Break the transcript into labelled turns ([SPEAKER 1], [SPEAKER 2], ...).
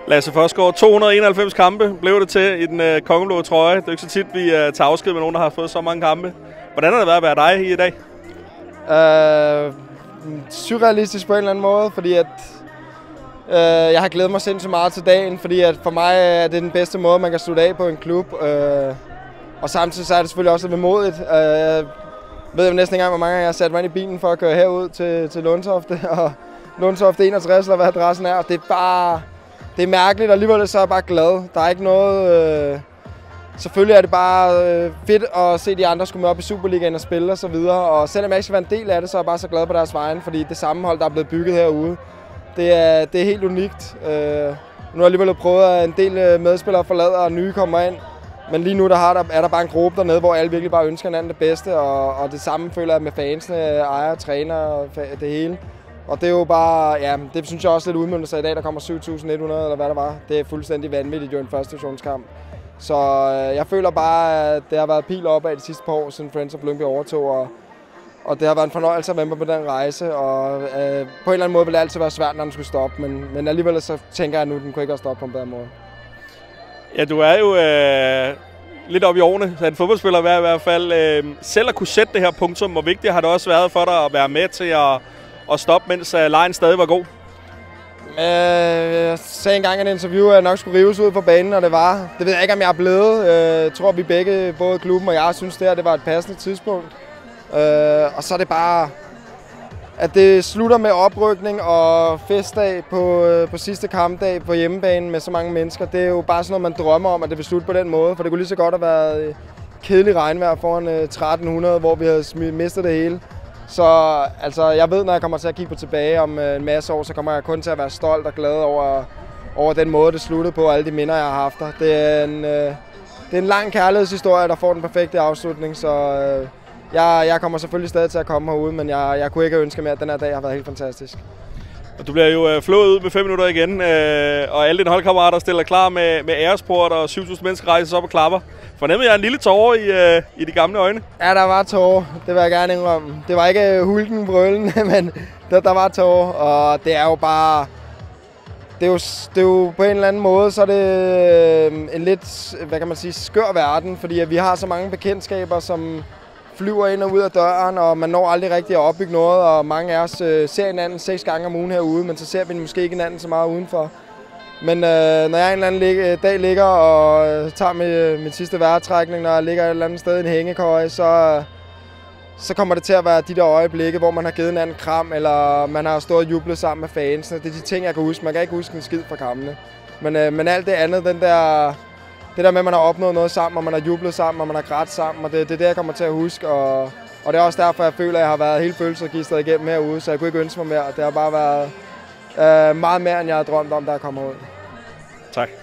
[SPEAKER 1] Lasse Forsgaard, 291 kampe blev det til i den kongeblå trøje. Det er ikke så tit, vi tager afsked med nogen, der har fået så mange kampe. Hvordan har det været at være dig i dag?
[SPEAKER 2] Surrealistisk på en eller anden måde, fordi at jeg har glædet mig sindssygt meget til dagen, fordi at for mig er det den bedste måde, man kan slutte af på en klub. Og samtidig så er det selvfølgelig også lidt vemodigt. Jeg ved jo næsten ikke engang, hvor mange gange jeg har sat mig ind i bilen for at køre herud til Lundtofte, og Lundtofte 61, eller hvad adressen er. Og det er bare... Det er mærkeligt, og alligevel så er jeg bare glad. Der er ikke noget... Selvfølgelig er det bare fedt at se de andre skulle med op i Superligaen og spille og så videre. Og selvom jeg ikke skal være en del af det, så er jeg bare så glad på deres vejen, fordi det sammenhold, der er blevet bygget herude, det er helt unikt. Nu har jeg alligevel prøvet, at en del medspillere forlader og nye kommer ind. Men lige nu er der bare en gruppe dernede, hvor alle virkelig bare ønsker hinanden det bedste. Og det samme føler jeg med fansene, ejere, træner og det hele. Og det er jo bare, ja, det synes jeg også lidt udmøntet sig i dag, der kommer 7.100 eller hvad der var. Det er fuldstændig vanvittigt jo en første divisionskamp. Så jeg føler bare, at det har været pil opad de sidste par år, siden Friends of Lyngby overtog. Og det har været en fornøjelse at være med på den rejse. Og på en eller anden måde ville det altid være svært, når den skulle stoppe. Men alligevel så tænker jeg, at nu den kunne ikke have stoppet på en bedre måde.
[SPEAKER 1] Ja, du er jo lidt oppe i årene, så en fodboldspiller i hvert fald. Selv at kunne sætte det her punktum, hvor vigtigt har det også været for dig at være med til at stoppe, mens lejen stadig var god?
[SPEAKER 2] Jeg sagde engang i et interview, at jeg nok skulle rives ud på banen, når det var. Det ved jeg ikke, om jeg er blevet. Jeg tror, vi begge, både klubben og jeg, synes det var et passende tidspunkt. Og så er det bare, at det slutter med oprykning og festdag på sidste kampdag på hjemmebane med så mange mennesker. Det er jo bare sådan noget, man drømmer om, at det vil slutte på den måde. For det kunne lige så godt have været kedelig regnvejr foran 1300, hvor vi havde mistet det hele. Så altså, jeg ved, når jeg kommer til at kigge på tilbage om en masse år, så kommer jeg kun til at være stolt og glad over den måde, det sluttede på, og alle de minder, jeg har haft der. Det er en lang kærlighedshistorie, der får den perfekte afslutning, så jeg kommer selvfølgelig stadig til at komme herude, men jeg kunne ikke ønske mere, at den her dag har været helt fantastisk.
[SPEAKER 1] Og du bliver jo flået ud med 5 minutter igen, og alle dine holdkammerater stiller klar med æresport, og 7.000 mennesker rejser op og klapper. Fornemmede jeg en lille tårer i de gamle øjne? Ja, der var tårer. Det vil jeg gerne indrømme. Det var ikke hulken brøllen, men der var tårer, og det er jo bare... Det er jo på en eller anden måde, så er det en lidt, hvad kan man sige, skør verden, fordi vi har så mange bekendtskaber, som flyver ind og ud af døren, og man når aldrig rigtig at opbygge noget, og mange af os ser hinanden 6 gange om ugen herude, men så ser vi måske ikke hinanden så meget udenfor. Men når jeg en eller anden dag ligger og tager min sidste vejrtrækning, når jeg ligger et eller andet sted i en hængekøje, så kommer det til at være de der øjeblikke, hvor man har givet hinanden kram, eller man har stået og jublet sammen med fansene. Det er de ting, jeg kan huske. Man kan ikke huske en skid fra kampene. Men alt det andet, det der med, at man har opnået noget sammen, og man har jublet sammen, og man har grædt sammen, og det er det, jeg kommer til at huske. Og det er også derfor, jeg føler, at jeg har været hele følelsesregistret igennem herude, så jeg kunne ikke ønske mig mere. Det har bare været meget mere, end jeg havde drømt om, der er kommet ud. Tak.